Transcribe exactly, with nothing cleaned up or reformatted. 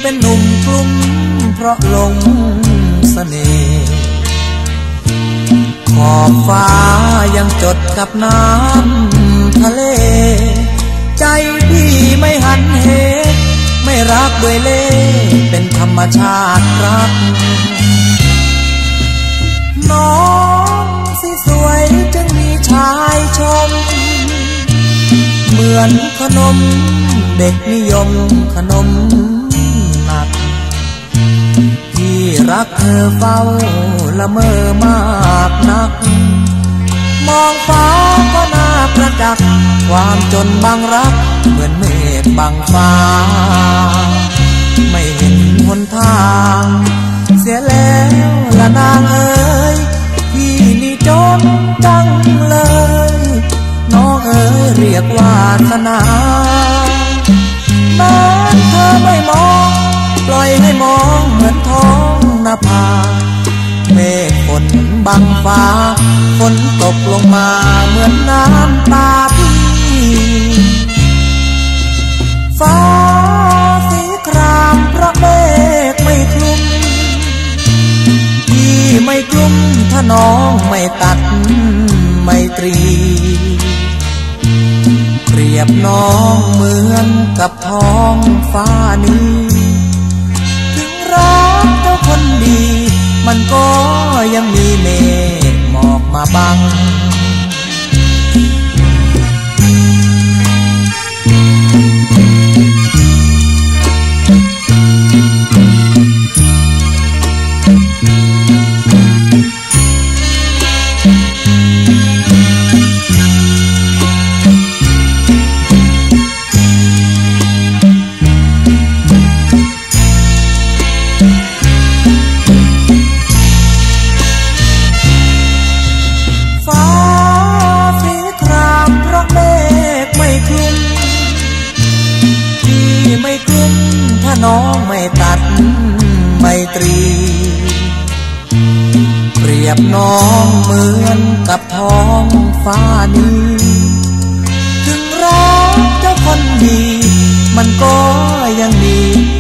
เป็นหนุ่มกลุ้มเพราะหลงเสน่ห์ขอบฟ้ายังจดกับน้ำทะเลใจพี่ไม่หันเหไม่รักด้วยเล่ห์เป็นธรรมชาติรักน้องสิสวยจึงมีชายชมเหมือนขนมเด็กนิยมขนมหนักที่รักเธอเฝ้าละเมอมากนักมองฟ้าก็น่าประจักษ์ความจนบังรักเหมือนเมฆบังฟ้าไม่เห็นหนทางเสียแล้วละนางเอ๋ยพี่นี่จนจังเลยน้องเอ๋ยเรียกวาสนาแม้เธอไม่มองปล่อยให้มองเหมือนท้องนภาเมฆฝนบังฟ้าฝนตกลงมาเหมือนน้ำตาพี่ฟ้าสีครามเพราะเมฆไม่คลุมพี่ไม่กลุ้มถ้าน้องไม่ตัดไมตรีเปรียบน้องเหมือนกับท้องฟ้านี้ถึงรักเจ้าคนดีมันก็ยังมีเมฆหมอกมาบังน้องไม่ตัดไมตรีเปรียบน้องเหมือนกับท้องฟ้านี้ถึงรักเจ้าคนดีมันก็ยังมี